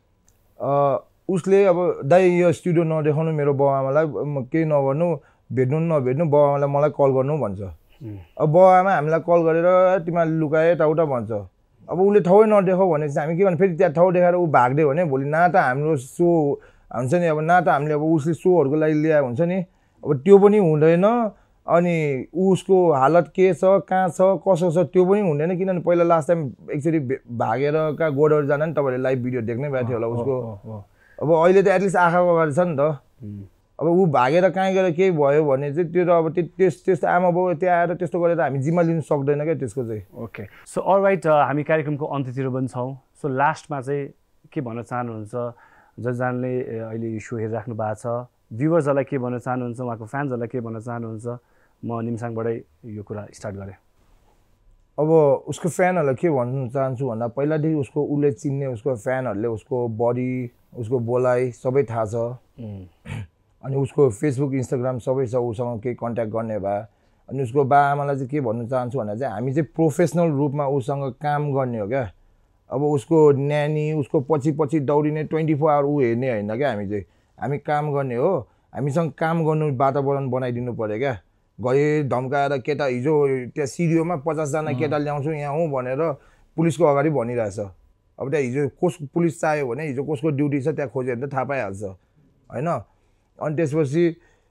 उसले अब दाइ यो स्टुडियो नदेखाउनु मेरो बाउ आमालाई केही नगर्नु भेट्नु नभेट्नु बाउ आमालाई मलाई कल गर्नु भन्छ अब बाउ आमा हामीलाई कल गरेर तिमीहरूले लुकाए यताउता भन्छ अब उसले ठाउँ नदेखाऊ भने चाहिँ हामी के भन्नु फेरि त्यहाँ ठाउँ देखाएर ऊ भाग्यो भने भोलि न त हाम्रो सो हुन्छ नि अब न त हामीले अब उसले सोहरूको लागि ल्याए हुन्छ नि अब त्यो पनि हुँदैन अनि उसको हालत के छ कहाँ छ कसो छ त्यो पनि हुँदैन किनभने पहिला लास्ट टाइम एकचोटि भागेर कहाँ गोडर जान नि तपाईँले लाइभ भिडियो देख्नै भएको थियो होला उसको अब अहिले त एटलिस्ट आँखाको अगाडि छ नि त अब ऊ भागेर कहीँ गएर केही भयो भने चाहिँ त्यो त अब त्यस त्यस्तो आमा बाउ त्यहाँ आएर त्यस्तो गरेर हामी जिम्मा लिनु सक्दैन क्या त्यसको चाहिँ ओके सो अलराइट हामी कार्यक्रमको अन्त्यतिर पनि छौँ सो लास्टमा चाहिँ के भन्न चाहनुहुन्छ जसजनाले अहिले यो सो हेरिराख्नु भएको छ भ्युवर्सहरूलाई के भन्न चाहनुहुन्छ उहाँको फ्यान्सहरूलाई के भन्न चाहनुहुन्छ म निम्साङबाटै यो कुरा स्टार्ट गरेँ अब उसको फ्यानहरूलाई के भन्न चाहन्छु भन्दा पहिलादेखि उसको उसले चिन्ने उसको फ्यानहरूले उसको बडी उसको बोलाइ सबै थाहा छ अनि उसको फेसबुक इन्स्टाग्राम सबै छ उसँग केही कन्ट्याक्ट गर्ने भए अनि उसको बा आमालाई चाहिँ के भन्न चाहन्छु भन्दा चाहिँ हामी चाहिँ प्रोफेसनल रूपमा उसँग काम गर्ने हो क्या अब उसको न्यानी उसको पछि पछि दौडिने ट्वेन्टी फोर आवर ऊ हेर्ने होइन क्या हामी चाहिँ हामी काम गर्ने हो हामीसँग काम गर्नु वातावरण बनाइदिनु पऱ्यो क्या गए धम्काएर केटा हिजो त्यहाँ सिडिओमा पचासजना केटा ल्याउँछु यहाँ हुँ भनेर पुलिसको अगाडि भनिरहेछ अब त्यहाँ हिजो कस पुलिस चाहियो भने हिजो कसको ड्युटी छ त्यहाँ खोज्यो भने त थाहा पाइहाल्छ होइन अनि त्यसपछि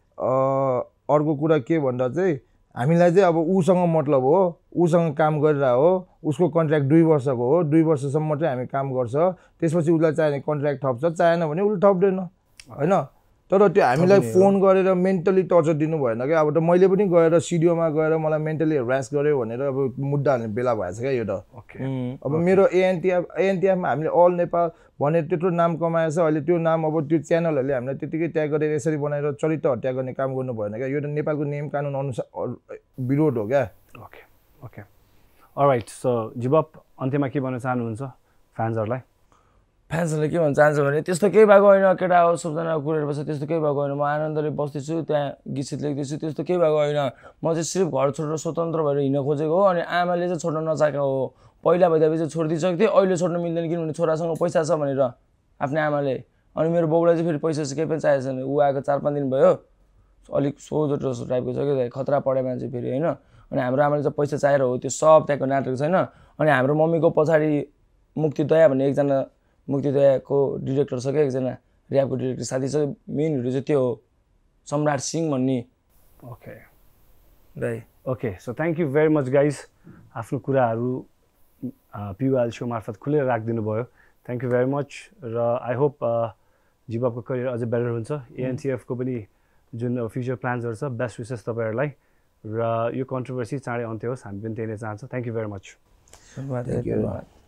अर्को कुरा के भन्दा चाहिँ हामीलाई चाहिँ अब उसँग मतलब हो उसँग काम गरिरह हो उसको कन्ट्र्याक्ट दुई वर्षको हो दुई वर्षसम्म मात्रै हामी काम गर्छ त्यसपछि उसलाई चाहिने कन्ट्र्याक्ट थप्छ चाहेन भने उसले थप्दैन होइन तर त्यो हामीलाई फोन गरेर मेन्टली टर्चर दिनु भएन क्या अब त मैले पनि गएर सिडिओमा गएर मलाई मेन्टली ह्यारास गर्यो भनेर अब मुद्दा हाल्ने बेला भएछ क्या यो त अब मेरो एएनटिएफ एएनटिएफमा हामीले अल नेपाल भनेर त्यत्रो नाम कमाएछ अहिले त्यो नाम अब त्यो च्यानलहरूले हामीलाई त्यतिकै त्याग गरेर यसरी बनाएर चरित्र हत्या गर्ने काम गर्नु भएन क्या यो त नेपालको नियम कानुन अनुसार विरोध हो क्या okay okay alright so Jibab अन्त्यमा के भन्न चाहनुहुन्छ फ्यान्सहरूलाई फ्यान्सहरूले के भन्न चाहन्छ भने त्यस्तो केही भएको होइन केटा हो सबजना कुरेर बस्छ त्यस्तो केही भएको होइन म आनन्दले बस्दैछु त्यहाँ गीत लेख्दैछु त्यस्तो केही भएको होइन म चाहिँ सिर्फ घर छोडेर स्वतन्त्र भएर हिँड्न खोजेको हो अनि आमाले चाहिँ छोड्न नचाहेको हो पहिला भइदिएपछि चाहिँ छोडिदिइसकेको थिएँ अहिले छोड्न मिल्दैन किनभने छोरासँग पैसा छ भनेर आफ्नै आमाले अनि मेरो बाउलाई चाहिँ फेरि पैसा चाहिँ केही पनि चाहिएको छैन ऊ आएको चार पाँच दिन भयो अलिक सोझो जस्तो टाइपको छ कि खतरा पढे मान्छे फेरि होइन अनि हाम्रो आमाले चाहिँ पैसा चाहिएर हो त्यो सब त्यहाँको नाटक छैन अनि हाम्रो मम्मीको पछाडि मुक्ति दया भन्ने एकजना मुक्ति दयाको डिरेक्टर छ क्या एकजना ऱ्यापको डिरेक्टर साथी छ मेन हिरो चाहिँ त्यो हो सम्राट सिंह भन्ने okay right okay so thank you very much guys आफ्नो कुराहरू पिवाइएल सो मार्फत खुलेर राखिदिनु भयो थ्याङ्क यू भेरी मच र आई होप जिबबको करियर अझै बेटर हुन्छ एएनटिएफको पनि जुन फ्युचर प्लान्सहरू छ बेस्ट विसेस तपाईँहरूलाई र यो कन्ट्रोभर्सी चाँडै अन्त्य होस् हामी पनि त्यही नै चाहन्छौँ थ्याङ्क यू भेरी मच धन्यवाद